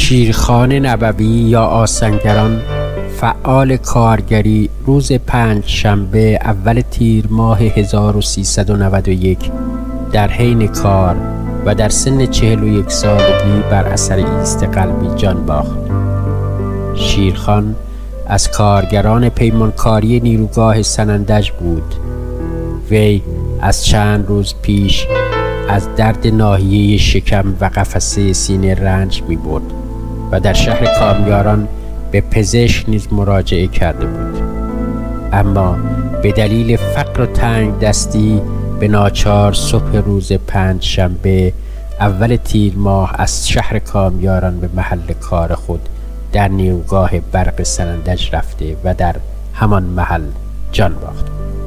شیرخان نبوی یا آسنگران، فعال کارگری، روز پنجشنبه اول تیر ماه 1391 در حین کار و در سن 41 سالگی بر اثر ایست قلبی جان باخت. شیرخان از کارگران پیمانکاری نیروگاه سنندج بود. وی از چند روز پیش از درد ناحیه شکم و قفسه سینه رنج می برد و در شهر کامیاران به پزشک نیز مراجعه کرده بود، اما به دلیل فقر و تنگ دستی به ناچار صبح روز پنجشنبه اول تیر ماه از شهر کامیاران به محل کار خود در نیروگاه برق سنندج رفته و در همان محل جان باخت.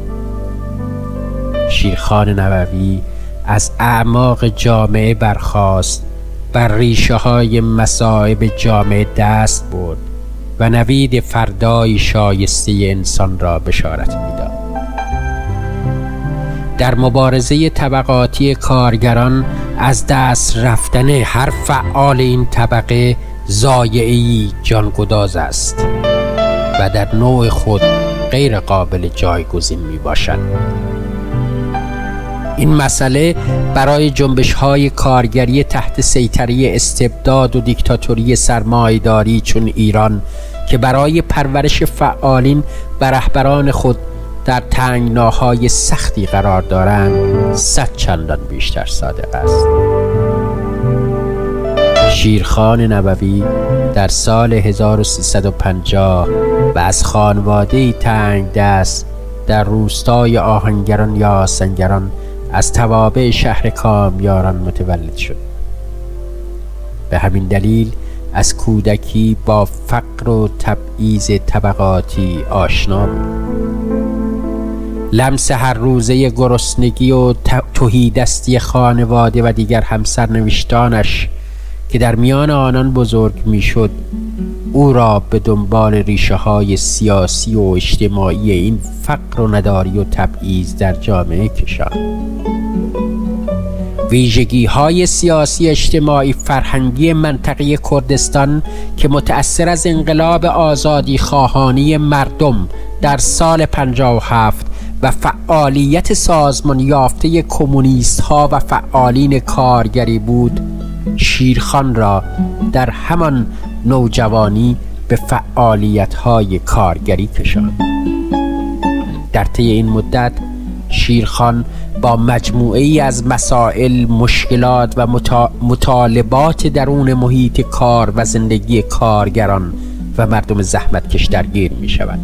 شیرخان نبوی از اعماق جامعه برخاست، بر ریشه های مصائب جامعه دست برد و نوید فردای شایسته انسان را بشارت می‌داد. در مبارزه طبقاتی کارگران از دست رفتن هر فعال این طبقه ضایعه‌ای جانگداز است و در نوع خود غیر قابل جایگزین می باشد. این مسئله برای جنبش‌های کارگری تحت سیطره استبداد و دیکتاتوری سرمایه‌داری چون ایران که برای پرورش فعالین و رهبران خود در تنگناهای سختی قرار دارند 100 چندان بیشتر صادق است. شیرخان نبوی در سال 1350 و از خانواده‌ای تنگ دست در روستای آهنگران یا آسنگران از توابع شهر کامیاران متولد شد. به همین دلیل از کودکی با فقر و تبعیض طبقاتی آشنا بود. لمس هر روزه گرسنگی و تهیدستی خانواده و دیگر همسرنوشتانش که در میان آنان بزرگ میشد او را به دنبال ریشه های سیاسی و اجتماعی این فقر و نداری و تبعیض در جامعه کشاند. ویژگی های سیاسی اجتماعی فرهنگی منطقه کردستان که متأثر از انقلاب آزادی خواهانی مردم در سال 57 و فعالیت سازمان یافته کمونیست ها و فعالین کارگری بود، شیرخان را در همان نوجوانی به فعالیت های کارگری کشاند. در طی این مدت شیرخان با مجموعه ای از مسائل، مشکلات و مطالبات درون محیط کار و زندگی کارگران و مردم زحمتکش درگیر می شود.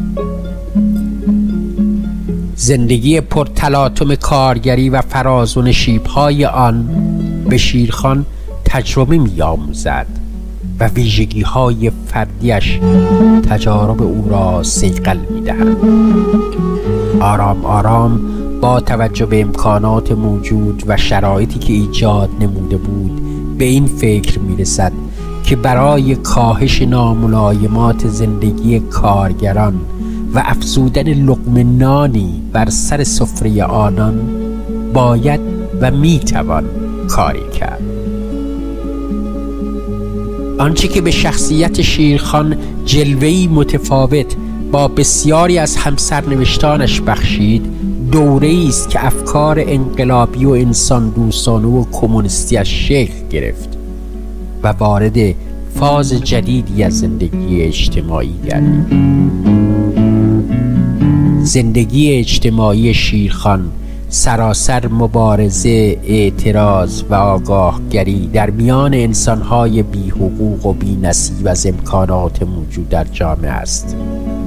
زندگی پرتلاطم کارگری و فراز و نشیب‌های آن به شیرخان تجربه می‌آموزد و ویژگی‌های فردیش تجارب او را صیقل می‌دهد. آرام آرام با توجه به امکانات موجود و شرایطی که ایجاد نموده بود به این فکر می‌رسد که برای کاهش ناملایمات زندگی کارگران و افزودن لقمه نانی بر سر سفره آنان باید و میتوان کاری کرد. آنچه که به شخصیت شیرخان جلوه‌ای متفاوت با بسیاری از همسرنوشتانش بخشید، دوره‌ای است که افکار انقلابی و انسان دوستانه و کمونیستی‌اش شکل گرفت و وارد فاز جدیدی از زندگی اجتماعی گردید. زندگی اجتماعی شیرخان سراسر مبارزه، اعتراض و آگاهگری در میان انسان‌های بی حقوق و بی نصیب از امکانات موجود در جامعه است.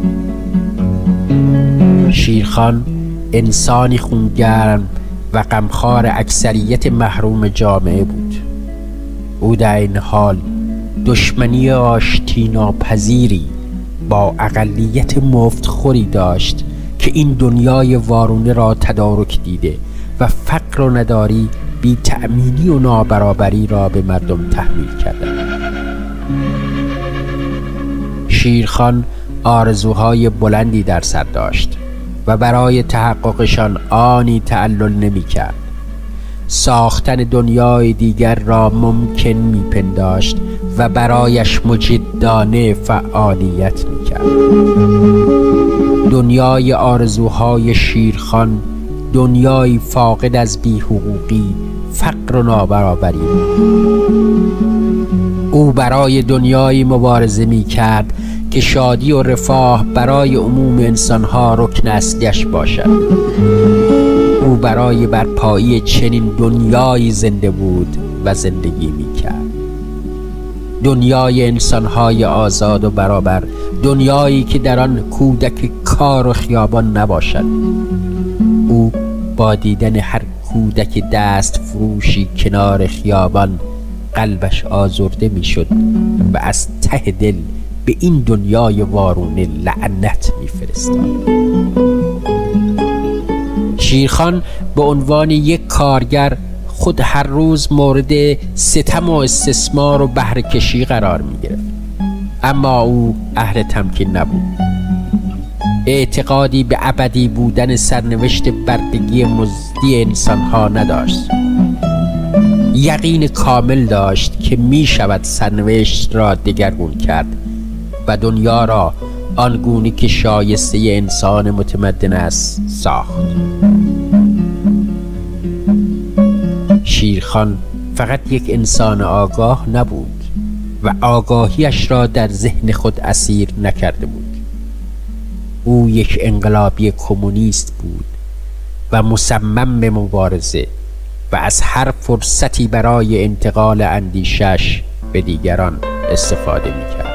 شیرخان انسانی خونگرم و غمخوار اکثریت محروم جامعه بود. او در این حال دشمنی آشتی ناپذیری با اقلیت مفتخوری داشت که این دنیای وارونه را تدارک دیده و فقر و نداری، بی تأمینی و نابرابری را به مردم تحمیل کرده. شیرخان آرزوهای بلندی در سر داشت و برای تحققشان آنی تعلل نمی کرد. ساختن دنیای دیگر را ممکن می پنداشت و برایش مجدانه فعالیت میکرد. دنیای آرزوهای شیرخان دنیایی فاقد از بی‌حقوقی، فقر و نابرابری. او برای دنیایی مبارزه میکرد که شادی و رفاه برای عموم انسانها رکن اصلیش باشد. او برای برپایی چنین دنیایی زنده بود و زندگی میکرد. دنیای انسانهای آزاد و برابر، دنیایی که در آن کودک کار و خیابان نباشد. او با دیدن هر کودک دست فروشی کنار خیابان قلبش آزرده میشد و از ته دل به این دنیای وارونه لعنت میفرستاد. شیرخان به عنوان یک کارگر خود هر روز مورد ستم و استثمار و بهره کشی قرار می گرفت، اما او اهل تمکین نبود. اعتقادی به ابدی بودن سرنوشت بردگی مزدی انسانها نداشت. یقین کامل داشت که می شود سرنوشت را دگرگون کرد و دنیا را آنگونه که شایسته انسان متمدن است ساخت. شیرخان فقط یک انسان آگاه نبود و آگاهیش را در ذهن خود اسیر نکرده بود. او یک انقلابی کمونیست بود و مصمم به مبارزه و از هر فرصتی برای انتقال اندیشش به دیگران استفاده می‌کرد.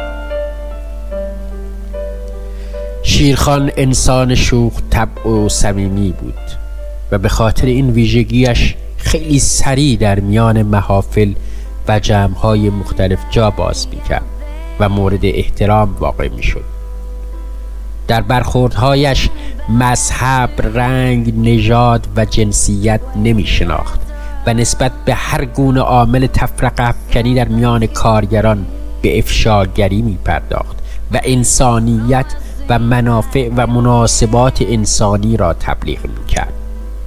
شیرخان انسان شوخ طبع و صمیمی بود و به خاطر این ویژگیش خیلی سریع در میان محافل و جمع‌های مختلف جا باز می‌کرد و مورد احترام واقع می‌شد. در برخوردهایش مذهب، رنگ، نژاد و جنسیت نمی‌شناخت و نسبت به هر گونه عامل تفرقه افکنی در میان کارگران به افشاگری می‌پرداخت و انسانیت و منافع و مناسبات انسانی را تبلیغ می‌کرد.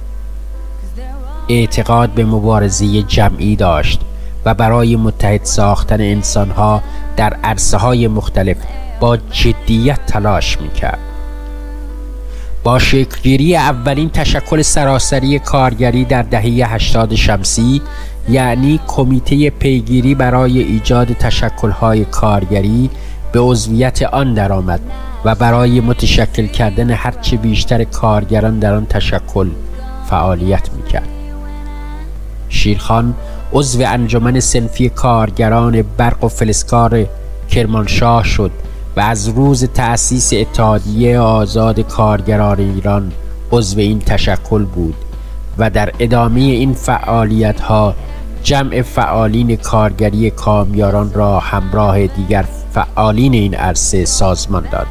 اعتقاد به مبارزه جمعی داشت و برای متحد ساختن انسانها در عرصه‌های مختلف با جدیت تلاش می‌کرد. با شکل‌گیری اولین تشکل سراسری کارگری در دهه 80 شمسی، یعنی کمیته پیگیری برای ایجاد تشکل‌های کارگری، به عضویت آن درآمد و برای متشکل کردن هرچه بیشتر کارگران در آن تشکل فعالیت می‌کرد. شیرخان عضو انجمن صنفی کارگران برق و فلزکار کرمانشاه شد و از روز تأسیس اتحادیه آزاد کارگران ایران عضو این تشکل بود و در ادامه این فعالیت‌ها جمع فعالین کارگری کامیاران را همراه دیگر فعالین این عرصه سازمان داد.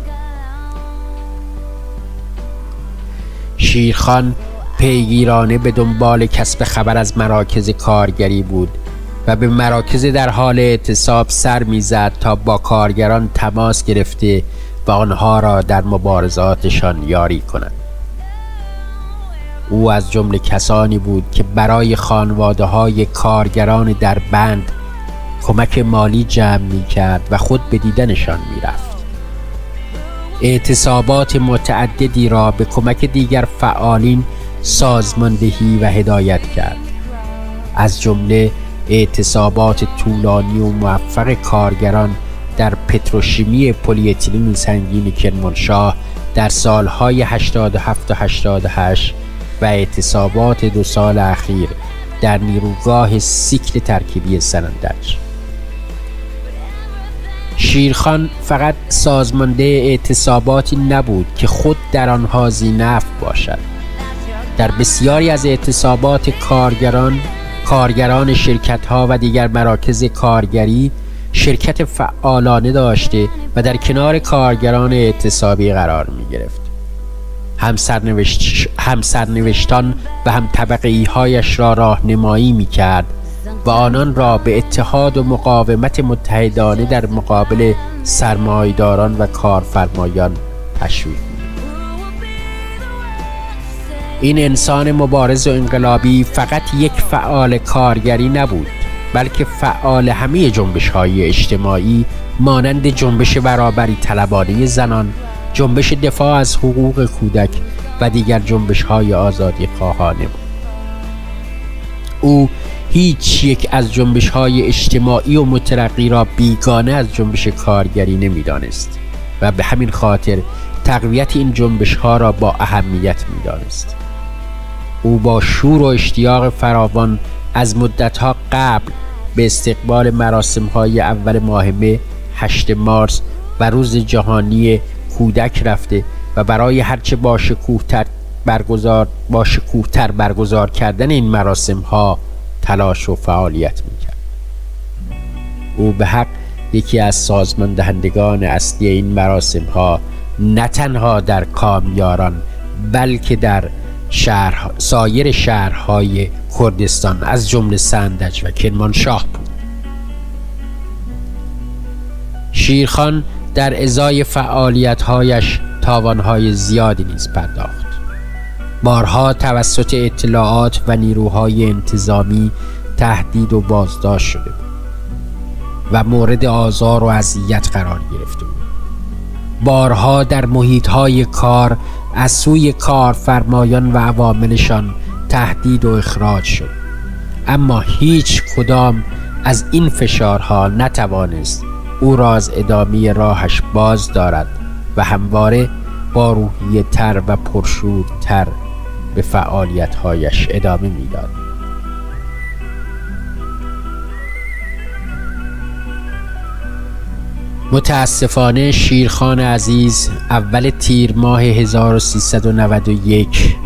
شیرخان پیگیرانه به دنبال کسب خبر از مراکز کارگری بود و به مراکز در حال اعتصاب سر میزد تا با کارگران تماس گرفته و آنها را در مبارزاتشان یاری کند. او از جمله کسانی بود که برای خانواده‌های کارگران در بند کمک مالی جمع می‌کرد و خود به دیدنشان می‌رفت. اعتصابات متعددی را به کمک دیگر فعالین سازماندهی و هدایت کرد، از جمله اعتصابات طولانی و موفق کارگران در پتروشیمی پلی اتیلن سنگین کرمانشاه در سالهای 87 و 88 و اعتصابات 2 سال اخیر در نیروگاه سیکل ترکیبی سنندج. شیرخان فقط سازمانده اعتصاباتی نبود که خود در آنها ذی‌نفع باشد. در بسیاری از اعتصابات کارگران شرکت‌ها و دیگر مراکز کارگری شرکت فعالانه داشته و در کنار کارگران اعتصابی قرار می‌گرفت. همسرنوشتان و هم طبقه‌ای‌هایش را راهنمایی می‌کرد و آنان را به اتحاد و مقاومت متحدانه در مقابل سرمایه‌داران و کارفرمایان تشویق. این انسان مبارز و انقلابی فقط یک فعال کارگری نبود، بلکه فعال همه جنبش‌های اجتماعی مانند جنبش برابری طلبانه زنان، جنبش دفاع از حقوق کودک و دیگر جنبش‌های آزادی خواهانه بود. او هیچ یک از جنبش‌های اجتماعی و مترقی را بیگانه از جنبش کارگری نمی‌دانست و به همین خاطر تقویت این جنبش‌ها را با اهمیت می‌دانست. او با شور و اشتیاق فراوان از مدت‌ها قبل به استقبال مراسم‌های اول ماه مه، 8 مارس و روز جهانی کودک رفته و برای هرچه با شکوه‌تر برگزار کردن این مراسم‌ها تلاش و فعالیت می‌کرد. او به حق یکی از سازمان دهندگان اصلی این مراسم‌ها نه تنها در کامیاران بلکه در سایر شهرهای کردستان از جمله سندج و کرمانشاه بود. شیرخان در ازای فعالیت‌هایش تاوان‌های زیادی نیز پرداخت. بارها توسط اطلاعات و نیروهای انتظامی تهدید و بازداشت شده بود و مورد آزار و اذیت قرار گرفته بود. بارها در محیط‌های کار از سوی کارفرمایان و عواملشان تهدید و اخراج شد، اما هیچ کدام از این فشارها نتوانست او را از ادامه راهش باز دارد و همواره با روحیه تر و پرشورتر به فعالیت‌هایش ادامه می‌داد. متاسفانه شیرخان عزیز اول تیر ماه 1391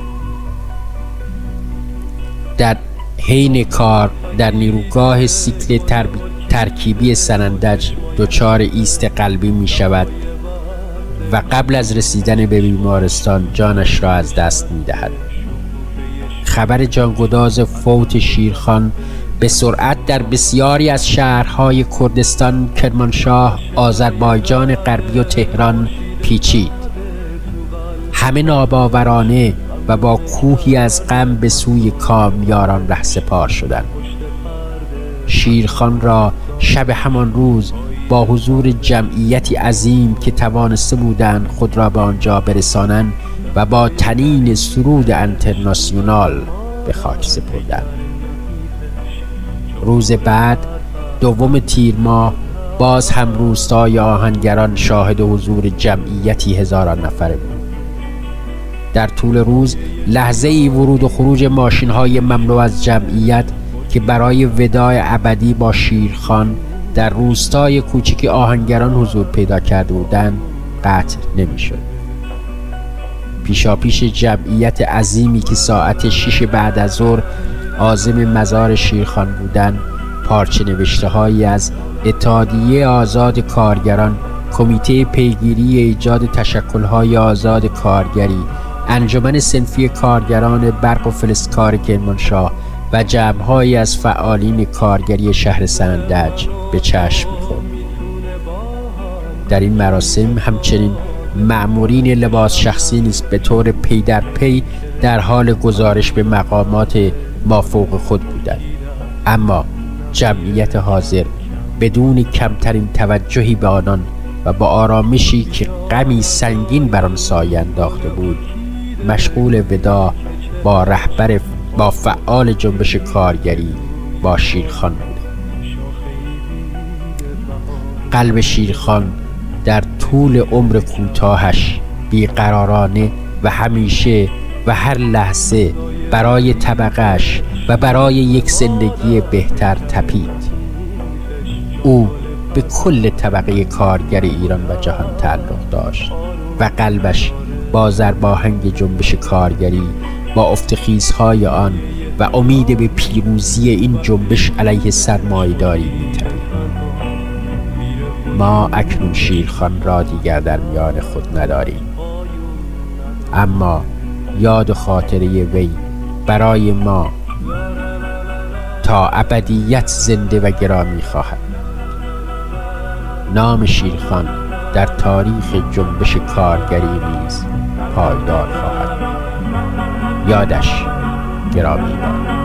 در حین کار در نیروگاه سیکل ترکیبی سنندج دچار ایست قلبی می شود و قبل از رسیدن به بیمارستان جانش را از دست می دهد. خبر جانگداز فوت شیرخان به سرعت در بسیاری از شهرهای کردستان، کرمانشاه، آذربایجان غربی و تهران پیچید. همه ناباورانه و با کوهی از غم به سوی کامیاران رهسپار شدند. شیرخان را شب همان روز با حضور جمعیتی عظیم که توانسته بودند خود را به آنجا برسانند و با طنین سرود انترناسیونال به خاک سپردند. روز بعد 2 تیر ماه باز هم روستای آهنگران شاهد حضور جمعیتی هزاران نفره بود. در طول روز لحظه ای ورود و خروج ماشین های مملو از جمعیت که برای وداع ابدی با شیرخان در روستای کوچک آهنگران حضور پیدا کرده بودند قطع نمی شد. پیشاپیش جمعیت عظیمی که ساعت 6 بعد از ظهر عازم مزار شیرخان بودند، پارچه نوشته هایی از اتحادیه آزاد کارگران، کمیته پیگیری ایجاد تشکل‌های آزاد کارگری، انجمن صنفی کارگران برق و فلزکار کرمانشاه و جمع‌هایی از فعالین کارگری شهر سنندج به چشم می‌خورد. در این مراسم همچنین مأمورین لباس شخصی نیز به طور پی در پی در حال گزارش به مقامات مافوق خود بودند، اما جمعیت حاضر بدون کمترین توجهی به آنان و با آرامشی که غمی سنگین بر آن سایه انداخته بود مشغول وداع با فعال جنبش کارگری با شیرخان بود. قلب شیرخان در طول عمر کوتاهش بیقرارانه و همیشه و هر لحظه برای طبقه‌اش و برای یک زندگی بهتر تپید. او به کل طبقه کارگر ایران و جهان تعلق داشت و قلبش با ضرباهنگ جنبش کارگری، با افتخیزهای آن و امید به پیروزی این جنبش علیه سرمایه‌داری می‌تپید. ما اکنون شیرخان را دیگر در میان خود نداریم، اما یاد و خاطره وی برای ما تا ابدیت زنده و گرامی خواهد. نام شیرخان در تاریخ جنبش کارگری نیز پایدار خواهد. یادش گرامی باد.